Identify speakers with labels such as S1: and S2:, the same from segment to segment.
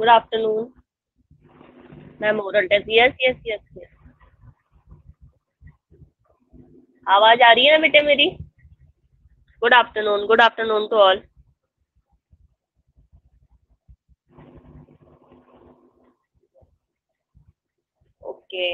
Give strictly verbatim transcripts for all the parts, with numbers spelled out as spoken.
S1: Good afternoon ma'am. Oral test, yes yes yes yes. आवाज आ रही है ना बेटे मेरी? Good afternoon, good afternoon to all. Okay,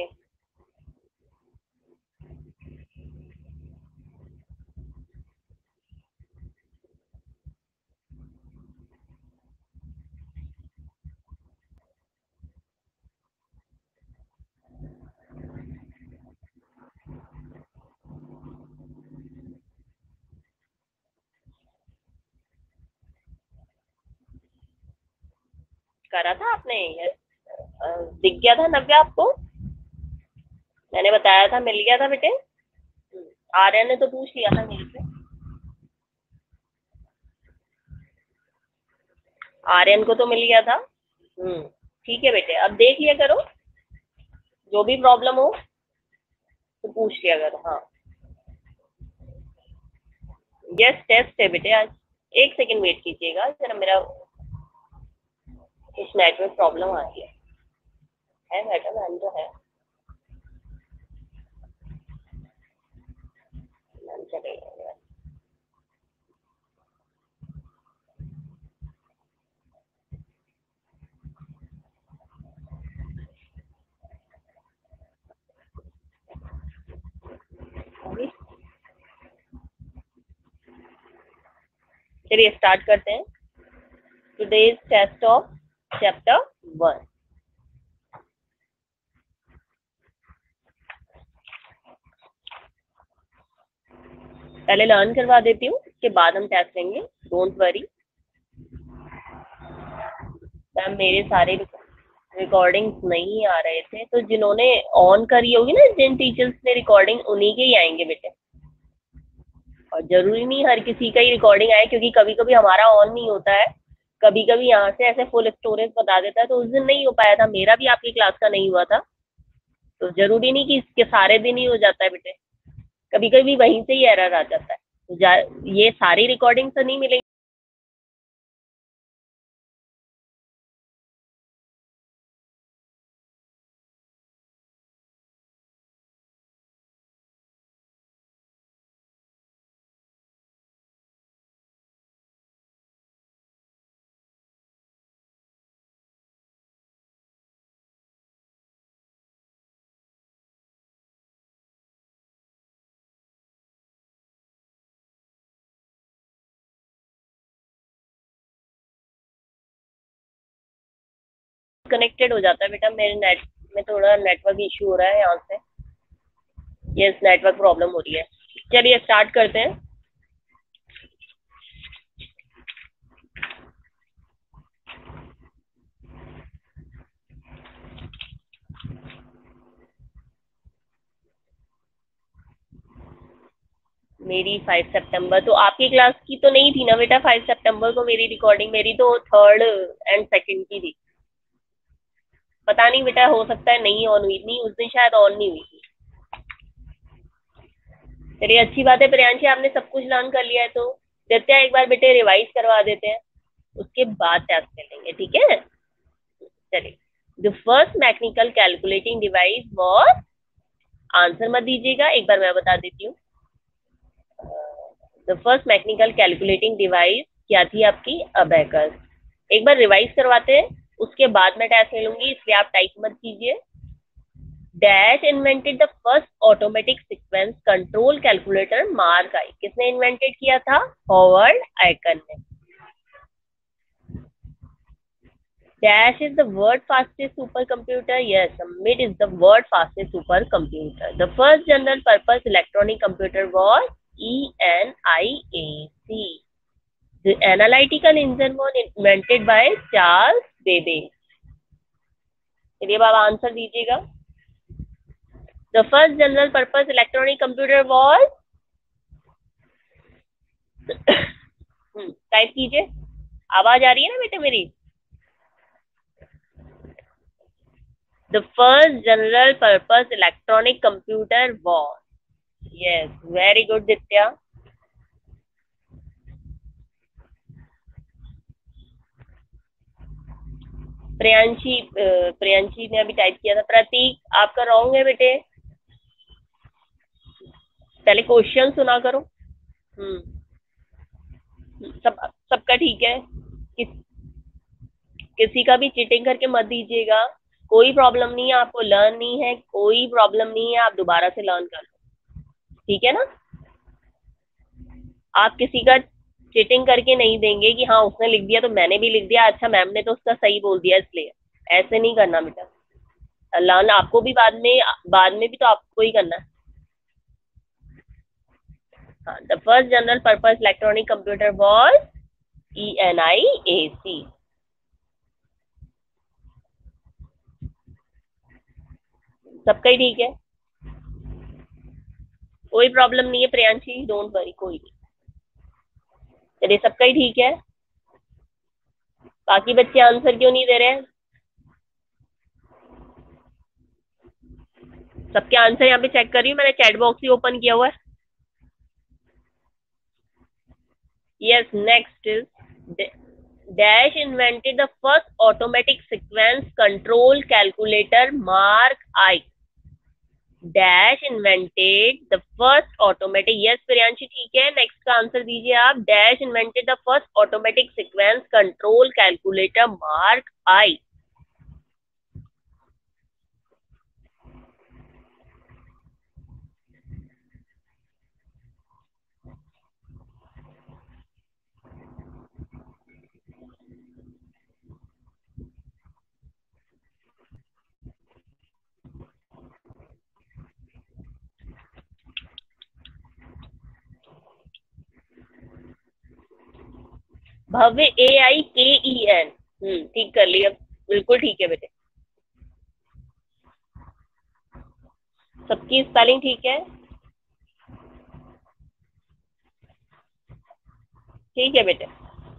S1: करा था आपने? यस। दिख गया था नव्या आपको? मैंने बताया था, मिल गया था बेटे। आर्यन ने तो पूछ लिया था मेरे से। आर्यन को तो मिल गया था। हम्म। ठीक है बेटे, अब देख लिया करो, जो भी प्रॉब्लम हो तो पूछ लिया करो। हाँ, यस टेस्ट है बेटे आज। एक सेकंड वेट कीजिएगा जरा, मेरा कुछ नेटवर्क प्रॉब्लम आ रही है। है मैडम, मैम तो है। मैम चले गए। चलिए स्टार्ट करते हैं today's test of chapter one. पहले लर्न करवा देती हूँ, उसके बाद हम टेस्ट लेंगे। डोंट वरी मैम, मेरे सारे रिकॉर्डिंग्स नहीं आ रहे थे, तो जिन्होंने ऑन करी होगी ना, जिन टीचर्स ने रिकॉर्डिंग, उन्हीं के ही आएंगे बेटे। और जरूरी नहीं हर किसी का ही रिकॉर्डिंग आए, क्योंकि कभी कभी हमारा ऑन नहीं होता है। कभी कभी यहाँ से ऐसे फुल स्टोरेज बता देता है, तो उस दिन नहीं हो पाया था, मेरा भी आपकी क्लास का नहीं हुआ था। तो जरूरी नहीं कि इसके सारे दिन ही हो जाता है बेटे, कभी कभी वहीं से ही एरर आ जाता है। तो जा- ये सारी रिकॉर्डिंग तो नहीं मिलेंगी। कनेक्टेड हो जाता है बेटा, मेरे नेट में थोड़ा नेटवर्क इशू हो रहा है यहाँ से। यस, नेटवर्क प्रॉब्लम हो रही है। चलिए स्टार्ट करते हैं। मेरी फाइव सितंबर तो आपकी क्लास की तो नहीं थी ना बेटा? फाइव सितंबर को मेरी रिकॉर्डिंग, मेरी तो थर्ड एंड सेकंड की थी। पता नहीं बेटा, हो सकता है नहीं ऑन हुई, नहीं उस दिन शायद ऑन नहीं हुई थी। चलिए अच्छी बात है प्रियांशी, आपने सब कुछ लर्न कर लिया है, तो देते हैं एक बार बेटे, रिवाइज करवा देते हैं, उसके बाद टेस्ट कर लेंगे, ठीक है? चलिए, the first mechanical calculating device was, answer मत दीजिएगा, एक बार मैं बता देती हूँ। The first mechanical calculating device क्या थी आपकी? अबेकस। एक बार रिवाइज करवाते हैं, उसके बाद मैं टेस्ट ले लूंगी, इसलिए आप टाइप मत कीजिए। Dash invented the first automatic sequence control calculator mark I. किसने इन्वेंटेड किया था? हॉवर्ड आइकन ने। Dash is the world fastest supercomputer. Yes, Summit is the world fastest supercomputer. The first general purpose electronic computer was E N I A C. The analytical engine was invented by Charles Babbage. चलिए बाबा answer दीजिएगा। The first general purpose electronic computer was टाइप कीजिए। आवाज आ रही है ना बेटे मेरी? The first general purpose electronic computer was, yes, very good Ditya. Priyanshi अ, प्रियांशी ने अभी टाइप किया था। प्रतीक आपका रॉन्ग है बेटे, पहले क्वेश्चन सुना करो। हम्म। सब सबका ठीक है। किस, किसी का भी चीटिंग करके मत दीजिएगा। कोई प्रॉब्लम नहीं है, आपको लर्न नहीं है, कोई प्रॉब्लम नहीं है, आप दोबारा से लर्न कर लो, ठीक है ना। आप किसी का चीटिंग करके नहीं देंगे कि हाँ उसने लिख दिया तो मैंने भी लिख दिया, अच्छा मैम ने तो उसका सही बोल दिया इसलिए। ऐसे नहीं करना बेटा। लर्न आपको भी बाद में, बाद में भी तो आपको ही करना है। हाँ, the first general purpose electronic computer was E N I A C. सबका ही ठीक है, कोई प्रॉब्लम नहीं है प्रियांशी, डोंट वरी, कोई नहीं। चलिए सबका ही ठीक है। बाकी बच्चे आंसर क्यों नहीं दे रहे हैं? सबके आंसर यहाँ पे चेक कर रही हूँ, मैंने चैट बॉक्स ही ओपन किया हुआ है। Yes, next is dash invented the first automatic sequence control calculator mark I. Dash invented the first automatic, yes Priyanshi ठीक है, नेक्स्ट का आंसर दीजिए आप। Dash invented the first automatic sequence control calculator mark I. Bhavya, A I K E N. हम्म, ठीक कर लिया, बिल्कुल ठीक है बेटे। सबकी स्पेलिंग ठीक है? ठीक है बेटे।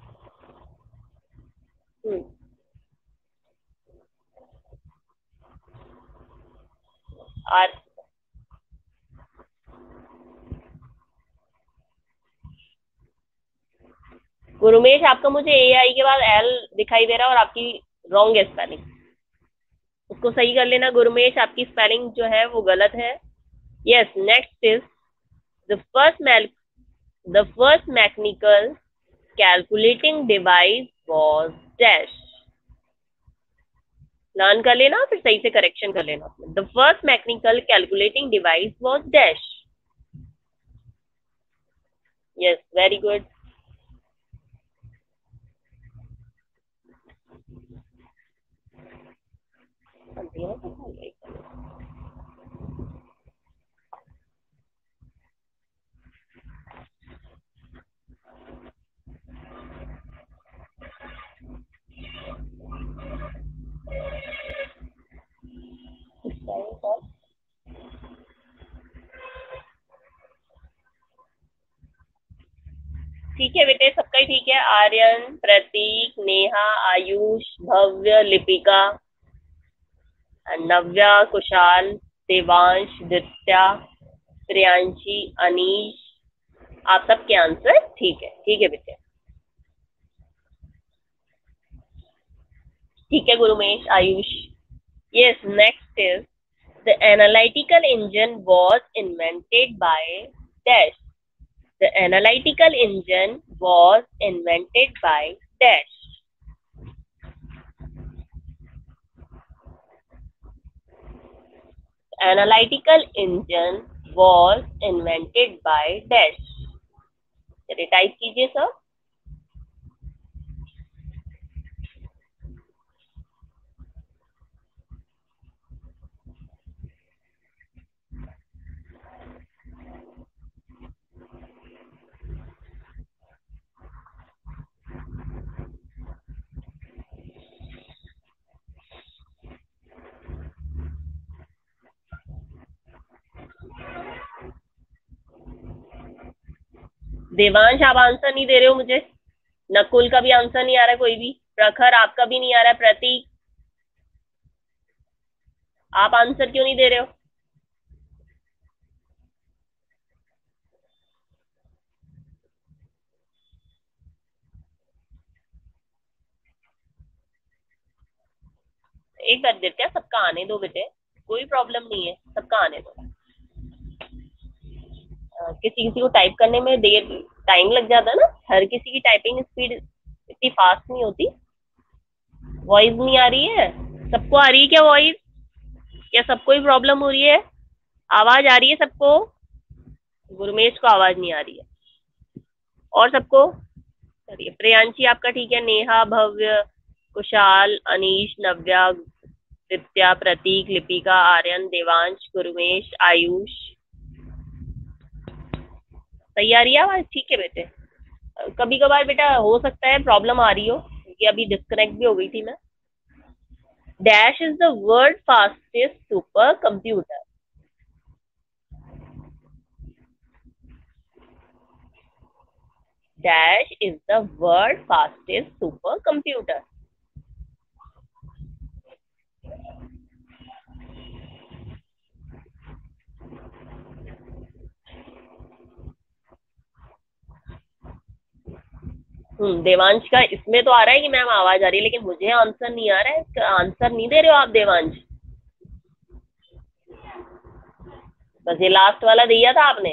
S1: हम्म। और गुरुमेश, आपका मुझे ए आई के बाद एल दिखाई दे रहा है और आपकी रॉन्ग है स्पेलिंग, उसको सही कर लेना गुरुमेश, आपकी स्पेलिंग जो है वो गलत है। Yes, next is the first the first mechanical calculating device was dash. Learn कर लेना फिर सही से करेक्शन कर लेना। The first mechanical calculating device was dash. Yes, very good. ठीक है बेटे, सबका ही ठीक है। आर्यन, प्रतीक, नेहा, आयुष, भव्य, लिपिका, नव्या, कुशाल, देवांश, दित्या, प्रियांशी, अनीश, आप सबके आंसर ठीक है। ठीक है बेटे, ठीक है Gurumesh, Ayush. Yes, next is the analytical engine was invented by dash. The analytical engine was invented by dash. Analytical engine was invented by dash. चलिए टाइप कीजिए सर। देवांश, आप आंसर नहीं दे रहे हो मुझे। नकुल का भी आंसर नहीं आ रहा है कोई भी। प्रखर, आपका भी नहीं आ रहा है। प्रतीक, आप आंसर क्यों नहीं दे रहे हो? एक बार देते हैं, सबका आने दो बेटे, कोई प्रॉब्लम नहीं है, सबका आने दो। अ, किसी किसी को टाइप करने में देर टाइम लग जाता है ना, हर किसी की टाइपिंग स्पीड इतनी फास्ट नहीं होती। वॉइस नहीं आ रही है? सबको आ रही है क्या वॉइस? क्या सबको ही प्रॉब्लम हो रही है? आवाज आ रही है सबको? गुरमेश को आवाज नहीं आ रही है, और सबको? चलिए, प्रियांशी आपका ठीक है, नेहा, भव्य, कुशाल, अनीश, नव्या, विद्या, प्रतीक, लिपिका, आर्यन, देवांश, गुरमेश, आयुष, सही आ रही है आवाज? ठीक है बेटे। कभी कभार बेटा हो सकता है प्रॉब्लम आ रही हो, क्योंकि अभी डिस्कनेक्ट भी हो गई थी मैं। Dash is the world fastest supercomputer. Dash is the world fastest supercomputer. Hmm Devansh का इसमें तो आ रहा है कि मैम आवाज आ रही है, लेकिन मुझे आंसर नहीं आ रहा है। इसका आंसर नहीं दे रहे हो आप देवांश? बस ये लास्ट वाला दिया था आपने।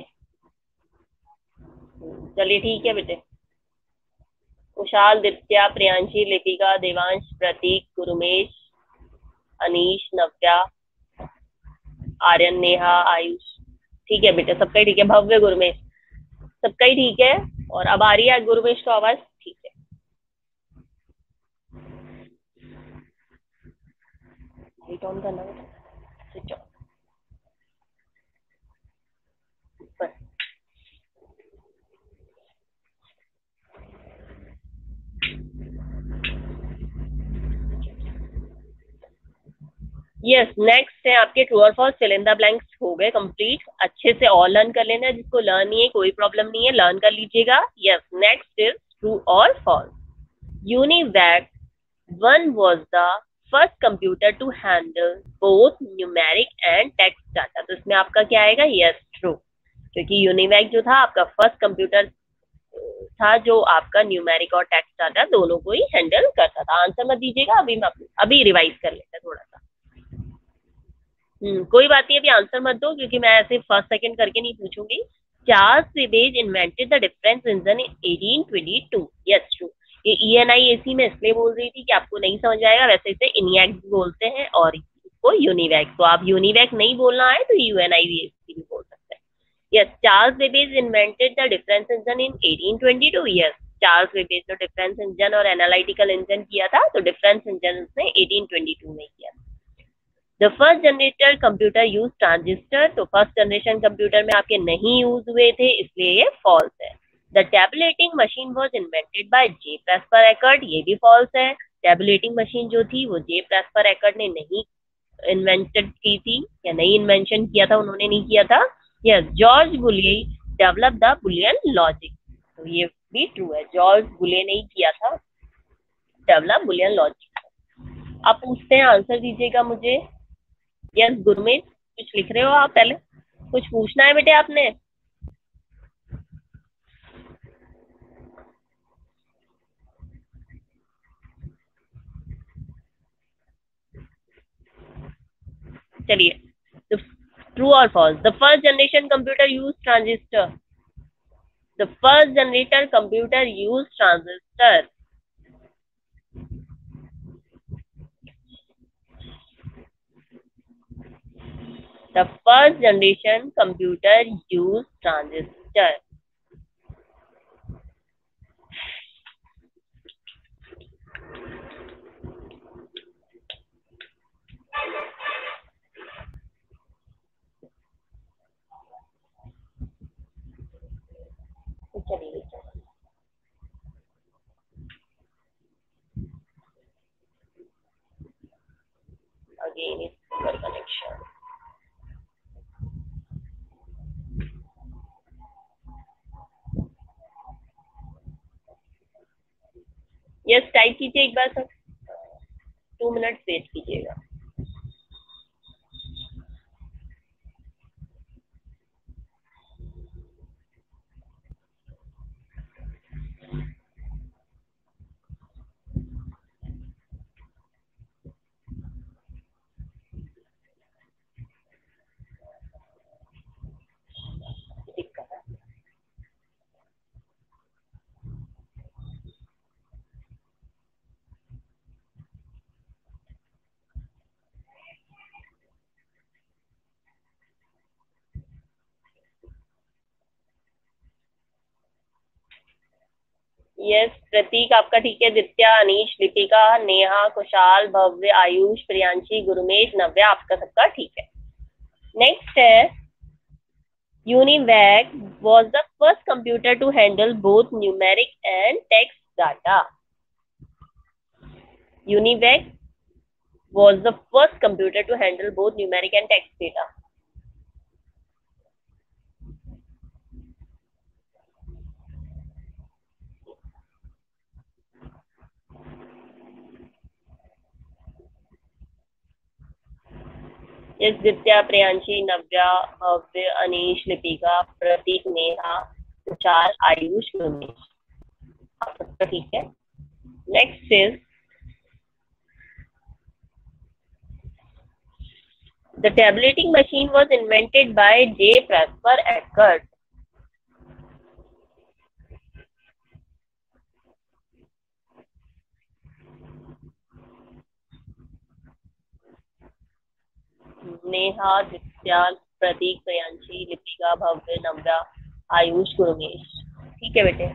S1: चलिए ठीक है बेटे। कुशाल, दित्या, प्रियांशी, लिपिका, देवांश, प्रतीक, गुरुमेश, अनीश, नव्या, आर्यन, नेहा, आयुष, ठीक है बेटे, सबका ही ठीक है। भव्य, गुरुमेश, सबका ही ठीक है। और अब आ रही है गुरुमेश को आवाज? ठीक है। लाइट ऑन करना बेटा, स्विच ऑन बस। यस, नेक्स्ट है आपके ट्रू और false. Fill in the blanks हो गए कंप्लीट। अच्छे से और लर्न कर लेना, जिसको लर्न नहीं है कोई प्रॉब्लम नहीं है, लर्न कर लीजिएगा। यस, नेक्स्ट इज ट्रू और false. UNIVAC one was the first computer to handle both numeric and text data। तो इसमें आपका क्या आएगा? यस, ट्रू, क्योंकि यूनिवैक जो था आपका फर्स्ट कंप्यूटर था जो आपका न्यूमेरिक और टेक्स्ट डाटा दोनों को ही हैंडल करता था। आंसर मत दीजिएगा, अभी मैं अभी रिवाइज कर लेते हैं थोड़ा सा। हम्म कोई बात नहीं, अभी आंसर मत दो, क्योंकि मैं ऐसे फर्स्ट सेकंड करके नहीं पूछूंगी। Charles Babbage invented the difference engine in eighteen twenty two. Yes, true. ये ई एन आई ए सी में इसलिए बोल रही थी कि आपको नहीं समझ आएगा, वैसे इसे इनियक बोलते हैं और इसको यूनिवैक। तो आप यूनिवैक नहीं बोलना है तो यू एन आई ए सी भी बोल सकते हैं। Yes, Charles Babbage invented the difference engine in eighteen twenty two. Yes, Charles Babbage ने डिफरेंस इंजन और एनालिटिकल इंजन किया था, तो डिफरेंस इंजन उसने एटीन ट्वेंटी टू में किया था। The first generator computer use transistor. तो फर्स्ट जनरेशन कंप्यूटर में आपके नहीं यूज हुए थे, इसलिए ये फॉल्स है। The tabulating machine was invented by J Presper Eckert. ये भी फॉल्स है। टैबुलेटिंग मशीन जो थी वो जे प्रेस्पर एकर्ट ने नहीं इन्वेंटेड की थी, या नहीं इन्वेंशन किया था, उन्होंने नहीं किया था। Yes, George Boole develop the Boolean logic. तो ये भी ट्रू है, जॉर्ज बुलिय ने ही किया था डेवलप बुलियन लॉजिक। आप पूछते हैं, आंसर दीजिएगा मुझे। यस, गुरमीत कुछ लिख रहे हो आप? पहले कुछ पूछना है बेटे आपने? चलिए, ट्रू और false. The first generation computer use transistor. The first generator computer use transistor. The first generation computer use transistor. चलिए, again is poor connection. Yes, type कीजिए एक बार सर, टू मिनट वेट कीजिएगा। यस, प्रतीक आपका ठीक है, दित्या, अनीश, लिपिका, नेहा, कुशाल, भव्य, आयुष, प्रियांशी, गुरुमेश, नव्या, आपका सबका ठीक है। नेक्स्ट है, UNIVAC was the first computer to handle both numeric and text data. Univac was the first computer to handle both numeric and text data. Yes, दित्या, प्रियांशी, नव्या, भव्य, अनीश, लिपिका, प्रतीक, नेहा, तुषार, आयुष, गुरमेश, आप सबका ठीक है। Next is, the tabulating machine was invented by J. Presper Eckert. Neha, Ditya, Pratik, Priyanshi, Lipika, भव्य, नव्या, आयुष, गुरमेश, ठीक है बेटे।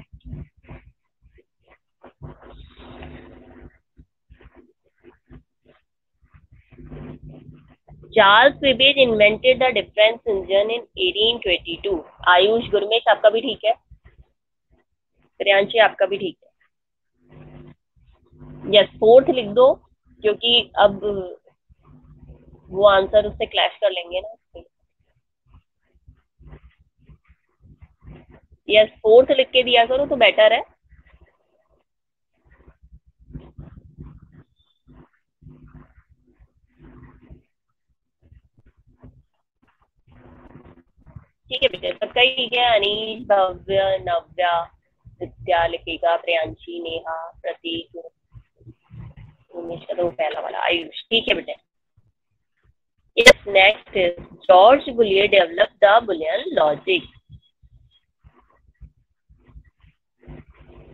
S1: Charles Babbage invented the difference engine in eighteen twenty two. Ayush, Gurmesh, आपका भी ठीक है। प्रियांशी, आपका भी ठीक है। यस, फोर्थ लिख दो, क्योंकि अब वो आंसर उससे क्लैश कर लेंगे ना। यस, फोर्थ लिख के दिया करो तो बेटर है। ठीक है बेटे, सबका ही ठीक है। अनीश, भव्य, नव्या, विद्या, लिपिका, प्रियांशी, नेहा, प्रतीक, उमेश का तो पहला वाला, आयुष, ठीक है बेटे। Yes, next is, George Boole develop the Boolean logic.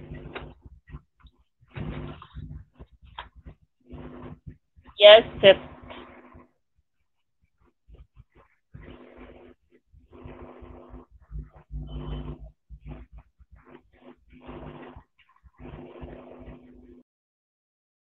S1: Yes, fifth